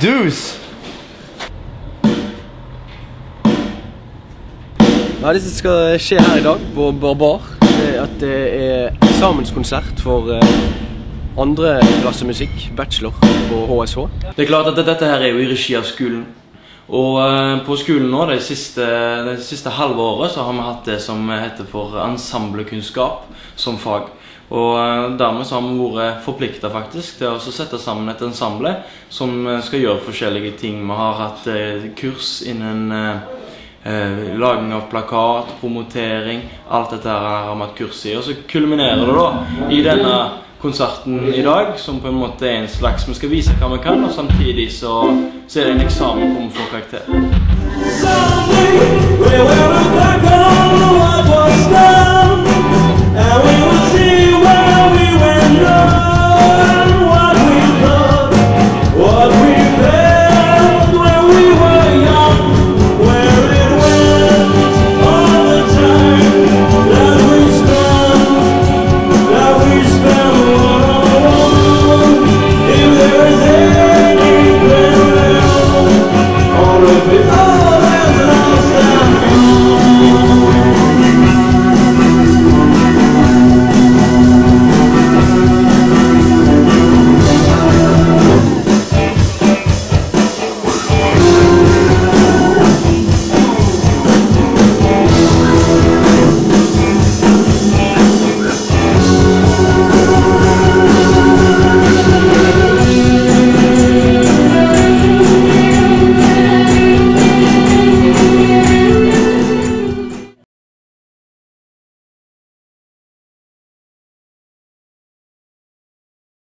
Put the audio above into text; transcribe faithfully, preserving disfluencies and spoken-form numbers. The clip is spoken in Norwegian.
Dus! Ja, det som skal skje her i dag på Barbar, er at det er eksamenskonsert for uh, andre klasse musikk, bachelor på H S H. Det er klart at dette her er jo i regi av skolen. Og uh, på skolen nå, det siste, det siste halve året, så har vi hatt det som heter for ensemblekunnskap som fag. Og uh, dermed så har vi vært forpliktet faktisk til å sette sammen et ensemble som skal gjøre forskjellige ting. Vi har hatt uh, kurs innen uh, Uh, laging av plakat, promotering, alt dette her har vi hatt kurs i. Og så kulminerer det da i denne konserten i dag, som på en måte er en slags, vi skal vise hva vi kan, og samtidig så, så er det en eksamen hvor vi får karakter.